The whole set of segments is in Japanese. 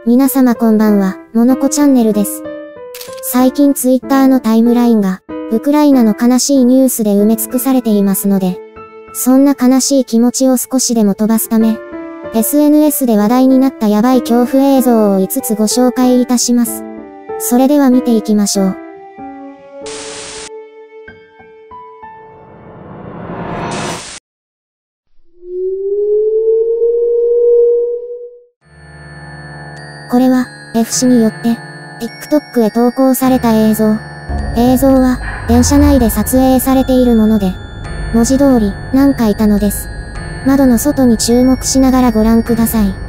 皆様こんばんは、モノコチャンネルです。最近ツイッターのタイムラインが、ウクライナの悲しいニュースで埋め尽くされていますので、そんな悲しい気持ちを少しでも飛ばすため、SNS で話題になったヤバい恐怖映像を5つご紹介いたします。それでは見ていきましょう。これは、F 氏によって、TikTok へ投稿された映像。映像は、電車内で撮影されているもので、文字通り、なんかいたのです。窓の外に注目しながらご覧ください。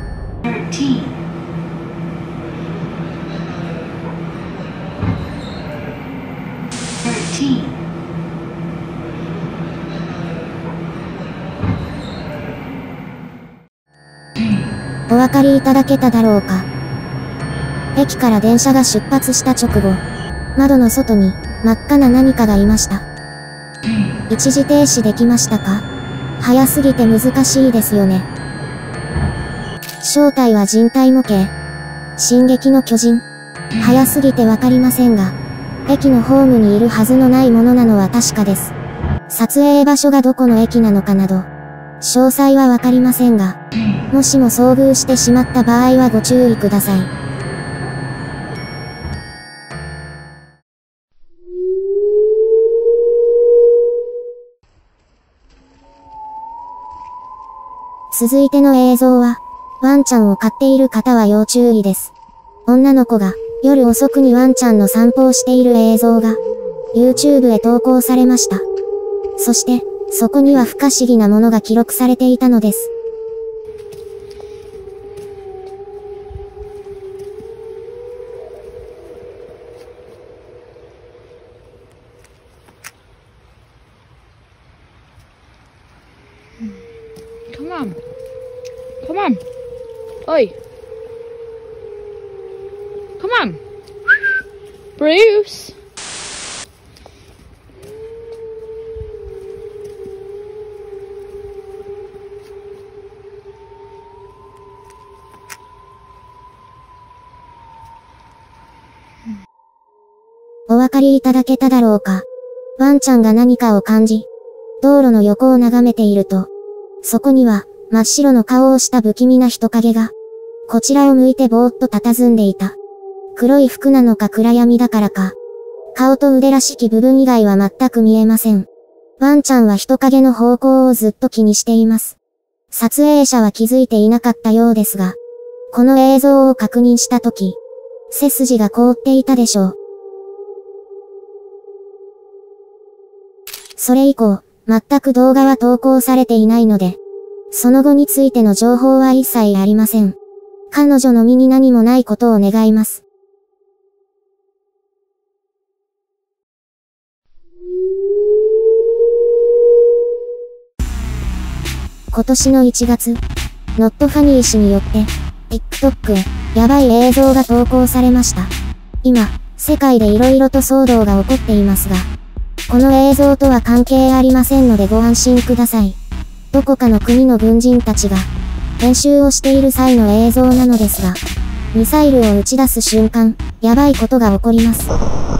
お分かりいただけただろうか。駅から電車が出発した直後、窓の外に真っ赤な何かがいました。一時停止できましたか？早すぎて難しいですよね。正体は人体模型。進撃の巨人。早すぎてわかりませんが、駅のホームにいるはずのないものなのは確かです。撮影場所がどこの駅なのかなど、詳細はわかりませんが、もしも遭遇してしまった場合はご注意ください。続いての映像は、ワンちゃんを飼っている方は要注意です。女の子が夜遅くにワンちゃんの散歩をしている映像が YouTube へ投稿されました。そして、そこには不可思議なものが記録されていたのです。 Come on. Come on. Oi. Come on. Bruce. お分かりいただけただろうか。ワンちゃんが何かを感じ、道路の横を眺めていると、そこには、真っ白の顔をした不気味な人影が、こちらを向いてぼーっと佇んでいた。黒い服なのか暗闇だからか。顔と腕らしき部分以外は全く見えません。ワンちゃんは人影の方向をずっと気にしています。撮影者は気づいていなかったようですが、この映像を確認したとき、背筋が凍っていたでしょう。それ以降、全く動画は投稿されていないので、その後についての情報は一切ありません。彼女の身に何もないことを願います。今年の1月、ノットファニー氏によって、TikTok へ、やばい映像が投稿されました。今、世界で色々と騒動が起こっていますが、この映像とは関係ありませんのでご安心ください。どこかの国の軍人たちが、練習をしている際の映像なのですが、ミサイルを撃ち出す瞬間、やばいことが起こります。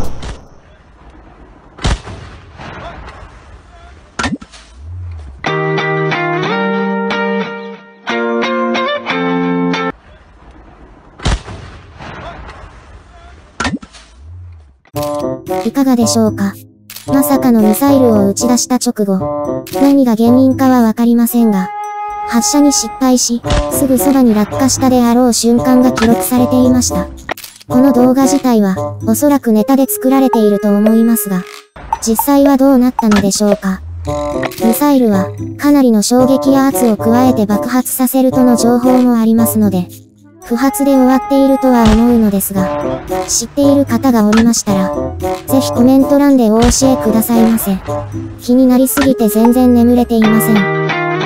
いかがでしょうか？まさかのミサイルを撃ち出した直後、何が原因かはわかりませんが、発射に失敗し、すぐそばに落下したであろう瞬間が記録されていました。この動画自体は、おそらくネタで作られていると思いますが、実際はどうなったのでしょうか。ミサイルは、かなりの衝撃や圧を加えて爆発させるとの情報もありますので、不発で終わっているとは思うのですが、知っている方がおりましたら、ぜひコメント欄でお教えくださいませ。気になりすぎて全然眠れていません。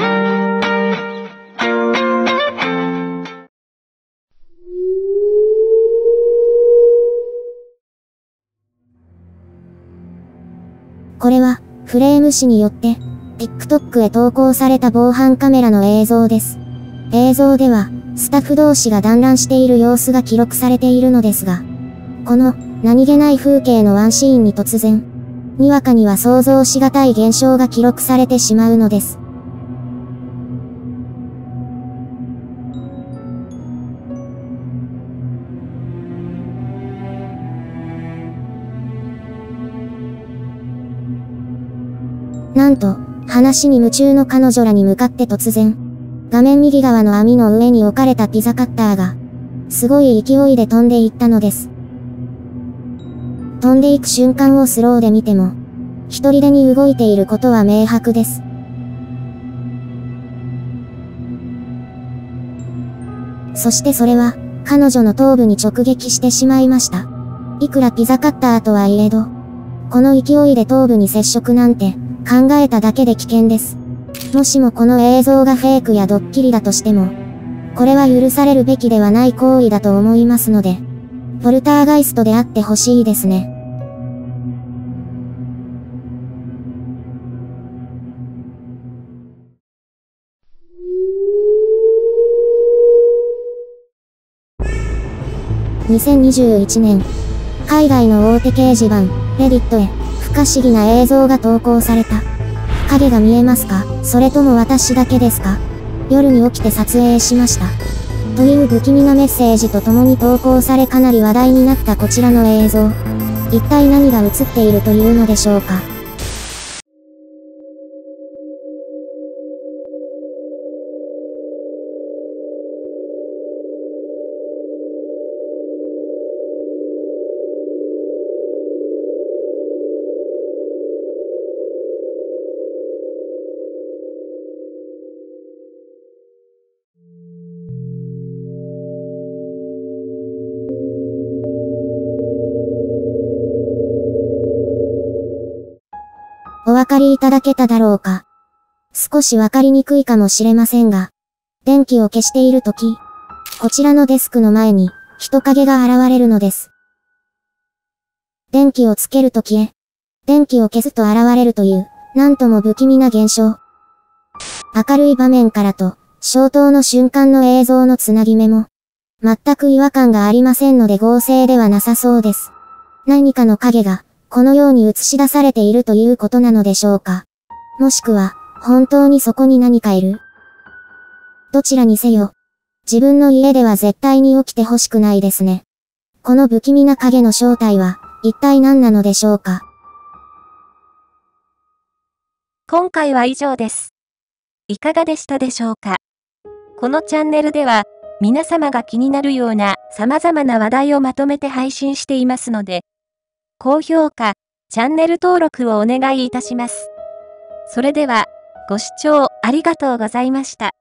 これは、フレーム氏によって、TikTok へ投稿された防犯カメラの映像です。映像では、 スタッフ同士が団らんしている様子が記録されているのですが、この何気ない風景のワンシーンに突然、にわかには想像しがたい現象が記録されてしまうのです。なんと、話に夢中の彼女らに向かって突然、画面右側の網の上に置かれたピザカッターが、すごい勢いで飛んでいったのです。飛んでいく瞬間をスローで見ても、一人でに動いていることは明白です。そしてそれは、彼女の頭部に直撃してしまいました。いくらピザカッターとはいえど、この勢いで頭部に接触なんて、考えただけで危険です。もしもこの映像がフェイクやドッキリだとしても、これは許されるべきではない行為だと思いますので、ポルターガイストであってほしいですね。2021年、海外の大手掲示板、レディットへ、不可思議な映像が投稿された。影が見えますか？それとも私だけですか？夜に起きて撮影しました。という不気味なメッセージとともに投稿されかなり話題になったこちらの映像。一体何が映っているというのでしょうか？お分かりいただけただろうか。少しわかりにくいかもしれませんが、電気を消しているとき、こちらのデスクの前に人影が現れるのです。電気をつけると消え、電気を消すと現れるという、なんとも不気味な現象。明るい場面からと、消灯の瞬間の映像のつなぎ目も、全く違和感がありませんので合成ではなさそうです。何かの影が、このように映し出されているということなのでしょうか。もしくは、本当にそこに何かいる。どちらにせよ、自分の家では絶対に起きてほしくないですね。この不気味な影の正体は、一体何なのでしょうか。 今回は以上です。いかがでしたでしょうか。このチャンネルでは、皆様が気になるような様々な話題をまとめて配信していますので、高評価、チャンネル登録をお願いいたします。それでは、ご視聴ありがとうございました。